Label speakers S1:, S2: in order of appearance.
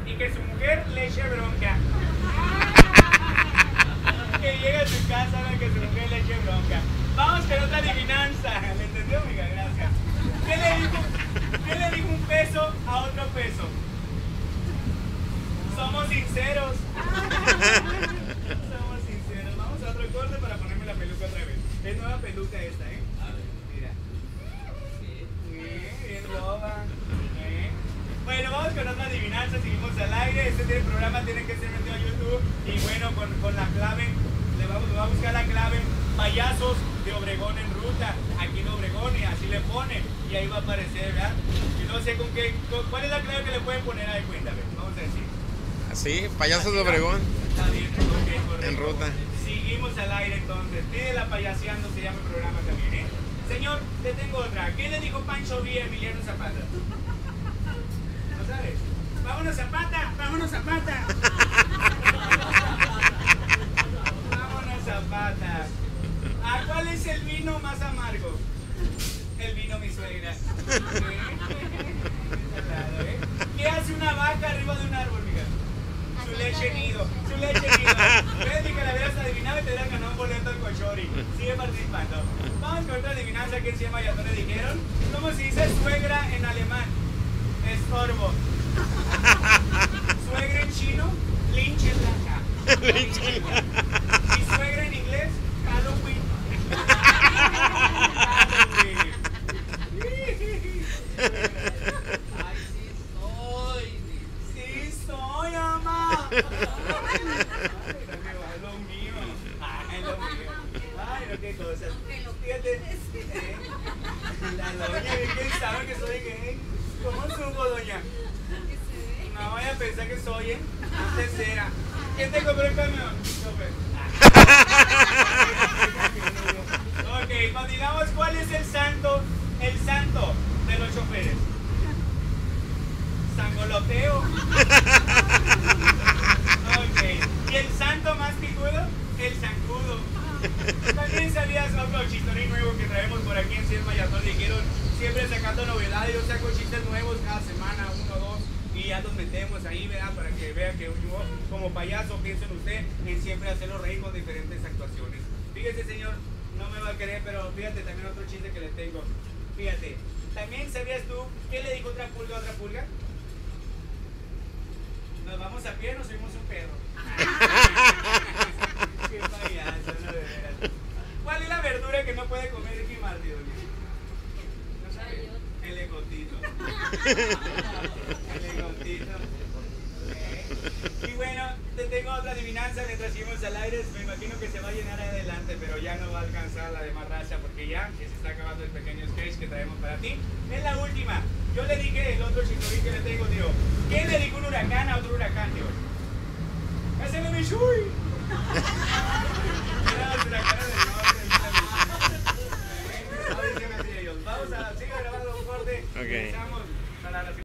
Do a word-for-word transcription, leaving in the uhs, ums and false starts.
S1: y que su mujer le eche bronca. Que llega a su casa y que su mujer le eche bronca. Vamos con otra adivinanza. ¿Le entendió, amiga? Gracias. ¿Qué le dijo, qué le dijo un peso a otro peso? Somos sinceros. Somos sinceros. Vamos a otro corte para ponerme la peluca otra vez. Es nueva peluca esta, ¿eh? A ver. Mira. Bien, bien loba. ¿Eh? Bueno, vamos con otra adivinanza. Seguimos al aire. Este programa tiene que ser metido a YouTube. Y bueno, con, con la clave, le vamos, le vamos a buscar la clave payasos de Obregón en ruta. Aquí en Obregón, y así le pone. Y ahí va a aparecer, ¿verdad? Y no sé con qué. Con, ¿cuál es la clave que le pueden poner ahí? Cuéntame. Vamos a decir.
S2: Así, payasos de Obregón.
S1: Está bien, okay, correcto.
S2: En ruta.
S1: Seguimos al aire entonces. Pídela payaseando, se llama el programa también, ¿eh? Señor, te tengo otra. ¿Qué le dijo Pancho Villa a Emiliano Zapata? ¿No sabes? ¡Vámonos Zapata! ¡Vámonos Zapata! ¡Vámonos Zapata! ¿A cuál es el vino más amargo? El vino mi suegra. ¿Eh? ¿Eh? ¿Qué hace una vaca arriba de un árbol, mija? Su leche nido, su leche nido. Ves que la hubieras adivinado y te hubieran ganado un boleto al Cochori. Sigue participando. Vamos con otra adivinanza que se llama Ya no le dijeron. ¿Cómo se dice suegra en alemán? Estorbo. Suegra en chino, linche blanca. Y suegra en inglés, Halloween. Halloween. Ay, sí soy. Sí soy, mamá. Ay, lo mío. Ay, lo mío. Ay, no, qué cosas. Fíjate. ¿Eh? La doña, ¿quién sabe que soy gay? ¿Cómo supo, doña? No vaya a pensar que soy, ¿eh? Antes era. ¿Quién te compró el camión? Chofer. Ok, continuamos. ¿Cuál es el santo? El santo de los choferes. Sangoloteo. Ok. ¿Y el santo más picudo? El zancudo. También sabías otro chistorín nuevo que traemos por aquí en Cien Mayatón. Dijeron siempre sacando novedades. Yo saco chistes nuevos cada semana, uno o dos. Y ya nos metemos ahí, ¿verdad? Para que vean que yo, como payaso, piensen usted en siempre hacerlo reír con diferentes actuaciones. Fíjese, señor, no me va a querer, pero fíjate también otro chiste que le tengo. Fíjate, ¿también sabías tú qué le dijo otra pulga a otra pulga? ¿Nos vamos a pie o nos subimos un perro? Qué payaso, no de veras. ¿Cuál es la verdura que no puede comer Ricky Martin, doña? ¿No sabe? El egotito. El egotito. Okay. Y bueno, te tengo otra adivinanza mientras seguimos al aire. Me imagino que se va a llenar adelante, pero ya no va a alcanzar la demás raza porque ya se está acabando el pequeño sketch que traemos para ti. Es la última. Yo le dije el otro chistorín que le tengo, digo, ¿qué le dijo un huracán a otro huracán, digo? ¡Haceme mi shui!